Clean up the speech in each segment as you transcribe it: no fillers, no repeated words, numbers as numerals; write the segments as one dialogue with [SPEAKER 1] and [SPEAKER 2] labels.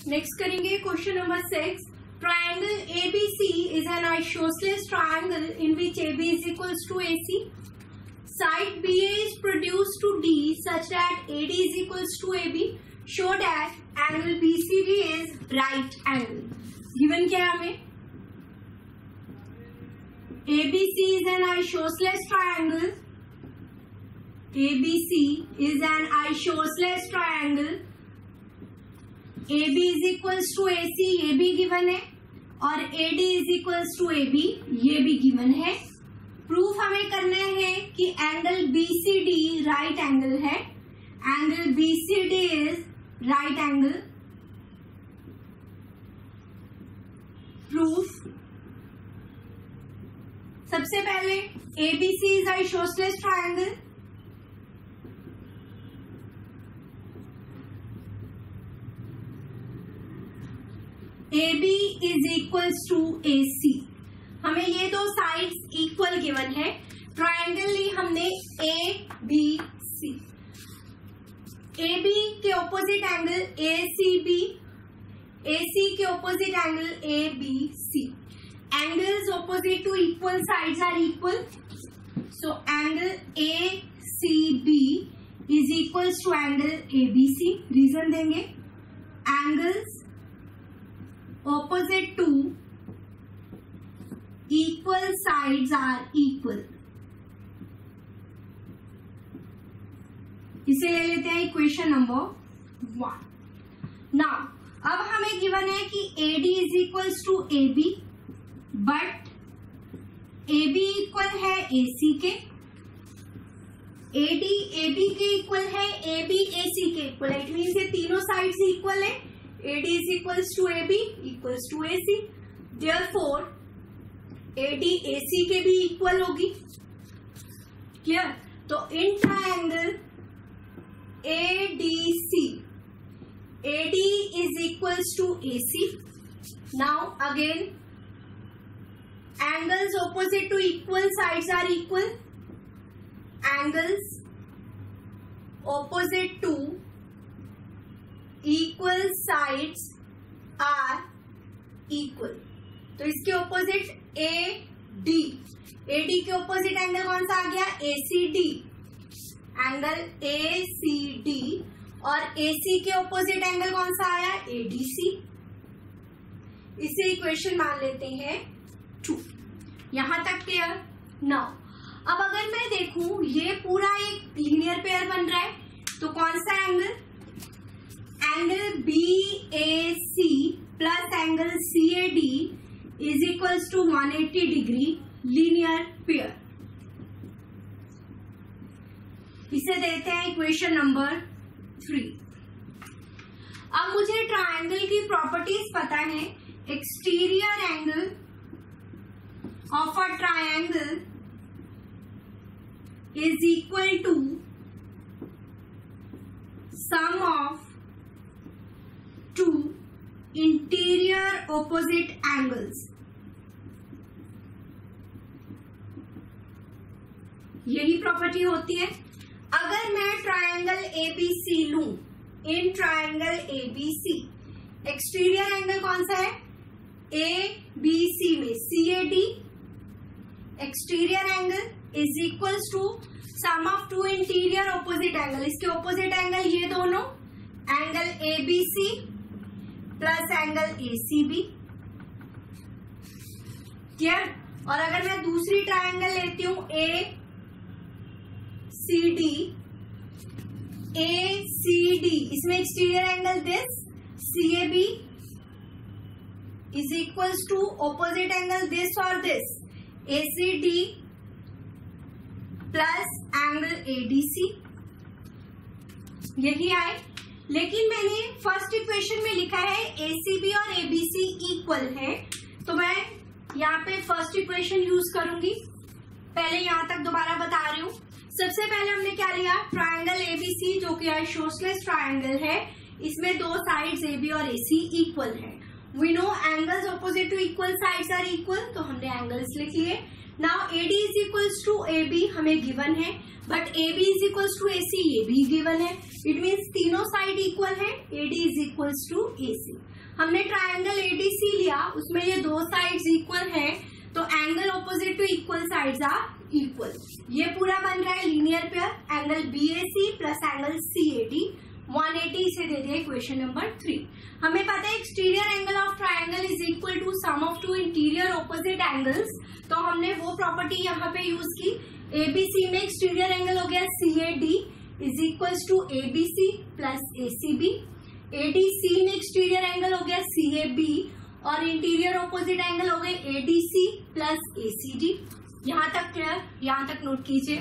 [SPEAKER 1] Next करेंगे question number 6. Triangle ABC is an isosceles triangle in which AB is equals to AC. Side BA is produced to D such that AD is equals to AB. Show that angle BCD is right angle. Given क्या है हमें? ABC is an isosceles triangle. ABC is an isosceles triangle. AB is equals to AC, ये भी given है, और AD is equals to AB, ये भी given है. प्रूफ हमें करना है कि एंगल BCD राइट एंगल है. Angle BCD is right angle. Proof सबसे पहले ABC is isosceles triangle. AB is equals to AC. हमें ये दो साइड्स इक्वल गिवन है. ट्रायंगल ली हमने ABC. AB के ऑपोजिट एंगल ACB, AC के opposite angle ABC. Angles opposite to equal sides are equal. So angle ACB is equals to angle ABC. Reason देंगे. Angles opposite to equal sides are equal. इसे ले लेते हैं equation number 1. Now अब हमें given है कि AD is equals to AB, but AB equal है AC के. AD AB के इक्वल है, AB AC के इक्वल है. इट मीन्स ये तीनों साइड्स इक्वल है. AD is equals to AB equals to AC. Therefore, AD AC के भी इक्वल होगी. क्लियर? तो in triangle ADC, AD is equals to AC. Now again, angles opposite to equal sides are equal. Angles opposite to equal sides are equal. तो इसके opposite AD, AD के opposite angle कौन सा आ गया? ACD. Angle ACD और AC के opposite angle कौन सा आया? ADC. इसे इक्वेशन मान लेते हैं 2. यहां तक क्लियर? नाउ अब अगर मैं देखूं ये पूरा एक लीनियर पेयर बन रहा है, तो कौन सा angle? Angle BAC plus angle CAD is equals to 180 degree linear pair. इसे देते हैं इक्वेशन नंबर 3. अब मुझे ट्रायंगल की प्रॉपर्टीज पता है. Exterior angle of a triangle is equal to sum of two interior opposite angles. यही प्रॉपर्टी होती है. अगर मैं ट्रायंगल ABC लूं, in triangle ABC exterior angle कौन सा है? ABC में CAD. Exterior angle is equals to sum of two interior opposite angle. इसके ऑपोजिट एंगल ये दोनों, angle ABC plus angle ACB. Clear? और अगर मैं दूसरी ट्रायंगल लेती हूं ACD, इसमें exterior angle this CAB is equals to opposite angle this और this ACD plus angle ADC. यही आए. लेकिन मैंने फर्स्ट इक्वेशन में लिखा है ACB और ABC इक्वल है, तो मैं यहाँ पे फर्स्ट इक्वेशन यूज करूंगी. पहले यहाँ तक दोबारा बता रही हूँ. सबसे पहले हमने क्या लिया? ट्रायंगल ABC जो कि आइसोसेलेस ट्रायंगल है. इसमें दो साइड्स AB और AC इक्वल है. We know angles opposite to equal sides are equal, तो हमने एंगल्स लिख लिए. Now AD is equals to AB हमें गिवन है, but AB is equals to AC ये भी गिवन है. इट मीन्स तीनों साइड इक्वल है. AD is equals to AC. हमने ट्राइंगल एडीसी लिया, उसमें ये दो साइड्स इक्वल है, तो angle opposite to equal sides are equal. ये पूरा बन रहा है linear pair, angle BAC plus angle CAD 180 से दे दिया इक्वेशन नंबर 3। हमें पता है exterior angle of triangle is equal to sum of two interior opposite angles, तो हमने वो प्रॉपर्टी यहाँ पे यूज की। एबीसी में एक्सटीरियर एंगल हो गया CAD is equals to ABC plus ACB. ADC में एक्सटीरियर एंगल हो गया सीएबी और इंटीरियर ऑपोजिट एंगल हो गए एडीसी प्लस एसीडी। यहां तक क्लियर? यहां तक नोट कीजिए।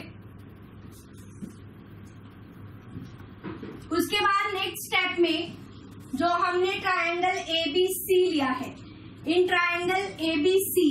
[SPEAKER 1] उसके बाद नेक्स्ट स्टेप में जो हमने ट्राइंगल एबीसी लिया है, in triangle ABC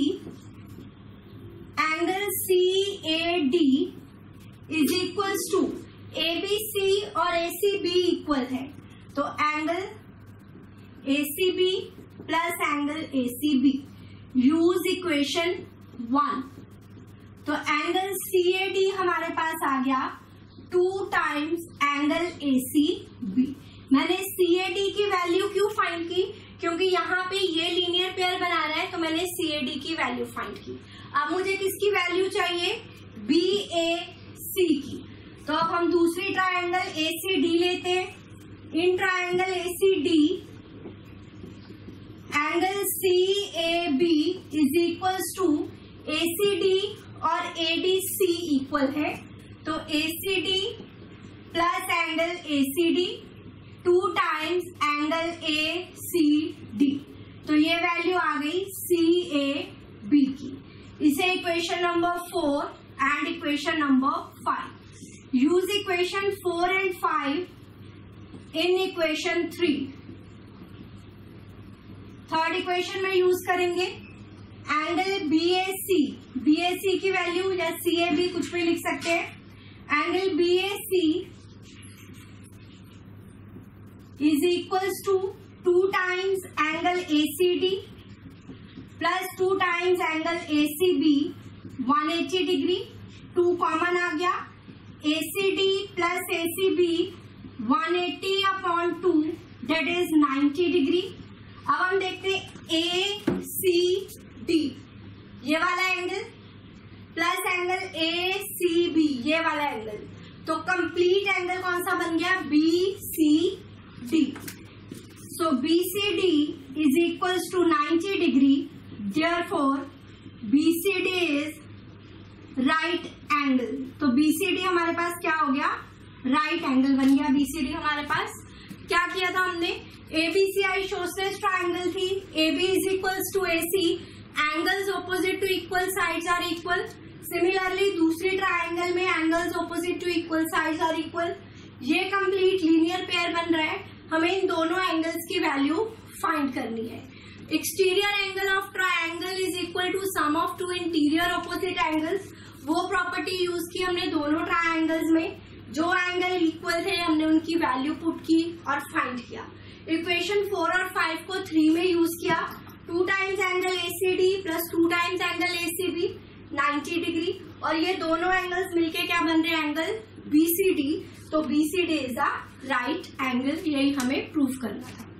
[SPEAKER 1] angle CAD is equals to ABC और एसीबी इक्वल है, तो angle ACB plus angle ACB use equation 1। तो एंगल सीएडी हमारे पास आ गया 2 टाइम्स एंगल एसीबी। मैंने सीएडी की वैल्यू क्यों फाइंड की? क्योंकि यहाँ पे ये लीनियर पेयर बना रहा है, तो मैंने सीएडी की वैल्यू फाइंड की। अब मुझे किसकी वैल्यू चाहिए? बीएसी की। तो अब हम दूसरी ट्राइंगल एसीडी लेते हैं। In triangle ACD angle CAB is equals to ACD और एडीसी इक्वल है, तो ACD plus angle ACD 2 times angle ACD, तो ये वैल्यू आ गई सीएबी की। इसे equation number 4 and equation number 5। Use equation 4 and 5 in equation 3। Third equation में यूज करेंगे एंगल बीएसी। बीएसी की वैल्यू या सीएबी कुछ भी लिख सकते हैं। Angle BAC is equals to 2 times angle ACD plus 2 times angle ACB 180 degree. 2 common आ गया, ACD plus ACB 180/2 that is 90 degree. अब हम देखते हैं ए सी डी, ये वाला angle plus angle A C B, ये वाला एंगल, तो कंप्लीट एंगल कौन सा बन गया? B C D. So B C D is equals to 90 degree, therefore B C D is right angle. तो बी सी डी हमारे पास क्या हो गया? राइट एंगल बन गया। बी सी डी हमारे पास क्या किया था हमने? एबीसी आइसोसेलेस ट्राइंगल थी, AB is equals to AC, angles opposite to equal sides are equal. Similarly दूसरी ट्राइंगल में angles opposite to equal sides are equal. ये कंप्लीट लीनियर पेयर बन रहा है, हमें इन दोनों एंगल्स की वैल्यू फाइंड करनी है। Exterior angle of triangle is equal to sum of two interior opposite angles. वो प्रॉपर्टी यूज की हमने दोनों ट्राइंगल्स में, जो एंगल इक्वल थे हमने उनकी वैल्यू पुट की और फाइंड किया। इक्वेशन 4 और 5 को 3 में यूज किया। 2 times angle ACD plus 2 times angle ACB 90 degree, और ये दोनों एंगल्स मिलके क्या बन रहे हैं? Angle BCD. तो BCD is a right angle, यही हमें प्रूव करना था।